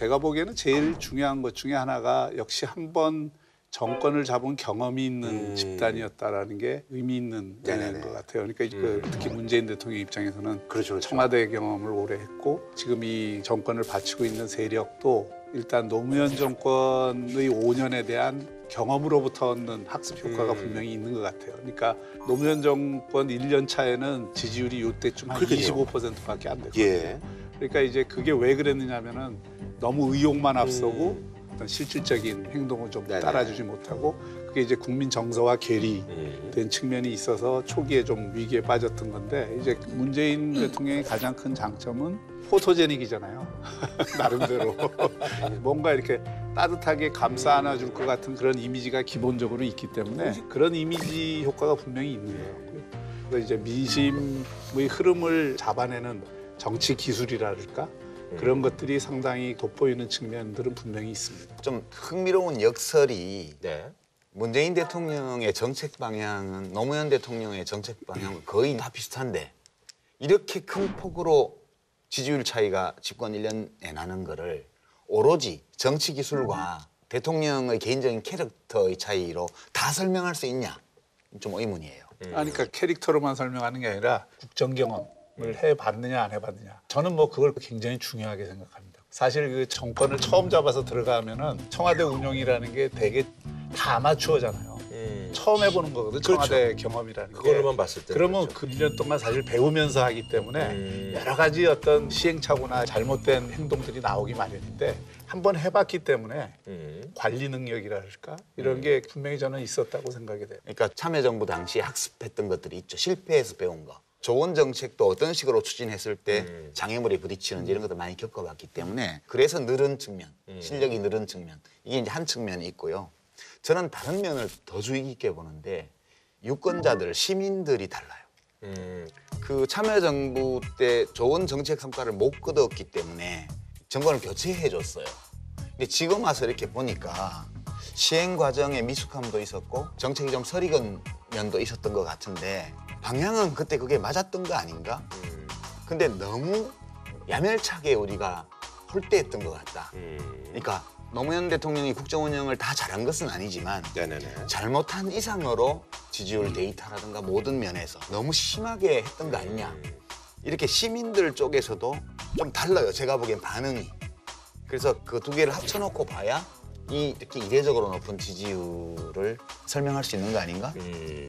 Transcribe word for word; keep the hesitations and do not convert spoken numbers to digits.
제가 보기에는 제일 중요한 것 중에 하나가 역시 한번 정권을 잡은 경험이 있는 음. 집단이었다라는 게 의미 있는 네네네. 것 같아요. 그러니까 그 특히 문재인 대통령 입장에서는 그렇죠, 그렇죠. 청와대 경험을 오래 했고 지금 이 정권을 바치고 있는 세력도 일단 노무현 정권의 오 년에 대한 경험으로부터 얻는 학습 효과가 음. 분명히 있는 것 같아요. 그러니까 노무현 정권 일 년 차에는 지지율이 이때쯤 한 그러게요. 이십오 퍼센트밖에 안 됐거든요. 예. 그러니까 이제 그게 왜 그랬느냐면은 너무 의욕만 앞서고 음. 어떤 실질적인 행동을 좀 네네. 따라주지 못하고 그게 이제 국민 정서와 괴리된 음. 측면이 있어서 초기에 좀 위기에 빠졌던 건데 이제 문재인 대통령의 가장 큰 장점은 포토제닉이잖아요. 나름대로 뭔가 이렇게 따뜻하게 감싸 안아줄 것 같은 그런 이미지가 기본적으로 있기 때문에 그런 이미지 효과가 분명히 있는 것 같고요. 그래서 이제 민심의 흐름을 잡아내는 정치 기술이랄까 그런 것들이 상당히 돋보이는 측면들은 분명히 있습니다. 좀 흥미로운 역설이 네. 문재인 대통령의 정책 방향은 노무현 대통령의 정책 방향은 거의 다 비슷한데 이렇게 큰 폭으로 지지율 차이가 집권 일 년에 나는 거를 오로지 정치 기술과 대통령의 개인적인 캐릭터의 차이로 다 설명할 수 있냐? 좀 의문이에요. 아니, 그러니까 캐릭터로만 설명하는 게 아니라 국정 경험을 해봤느냐 안 해봤느냐. 저는 뭐 그걸 굉장히 중요하게 생각합니다. 사실 그 정권을 처음 잡아서 들어가면은 청와대 운영이라는 게 되게 다 아마추어잖아요. 음. 처음 해보는 거거든. 청와대 경험이라는 게. 그걸로만 봤을 때. 그러면 그렇죠. 그 일 년 동안 사실 배우면서 하기 때문에 음. 여러 가지 어떤 시행착오나 잘못된 행동들이 나오기 마련인데 한번 해봤기 때문에 음. 관리 능력이랄까 이런 게 분명히 저는 있었다고 생각이 돼요. 그러니까 참여정부 당시에 학습했던 것들이 있죠. 실패해서 배운 거. 좋은 정책도 어떤 식으로 추진했을 때 음. 장애물에 부딪히는지 이런 것들 많이 겪어봤기 때문에 그래서 늘은 측면, 실력이 늘은 측면 이게 이제 한 측면이 있고요. 저는 다른 면을 더 주의 깊게 보는데 유권자들, 시민들이 달라요. 음. 그 참여정부 때 좋은 정책 성과를 못 거뒀기 때문에 정권을 교체해 줬어요. 근데 지금 와서 이렇게 보니까 시행 과정에 미숙함도 있었고 정책이 좀 서리건 면도 있었던 것 같은데 방향은 그때 그게 맞았던 거 아닌가? 음. 근데 너무 야멸차게 우리가 홀대했던 것 같다. 음. 그러니까 노무현 대통령이 국정 운영을 다 잘한 것은 아니지만 네네네. 잘못한 이상으로 지지율 데이터라든가 모든 면에서 너무 심하게 했던 거 아니냐. 이렇게 시민들 쪽에서도 좀 달라요. 제가 보기엔 반응이. 그래서 그 두 개를 합쳐놓고 봐야 이 이렇게 이례적으로 높은 지지율을 설명할 수 있는 거 아닌가? 음.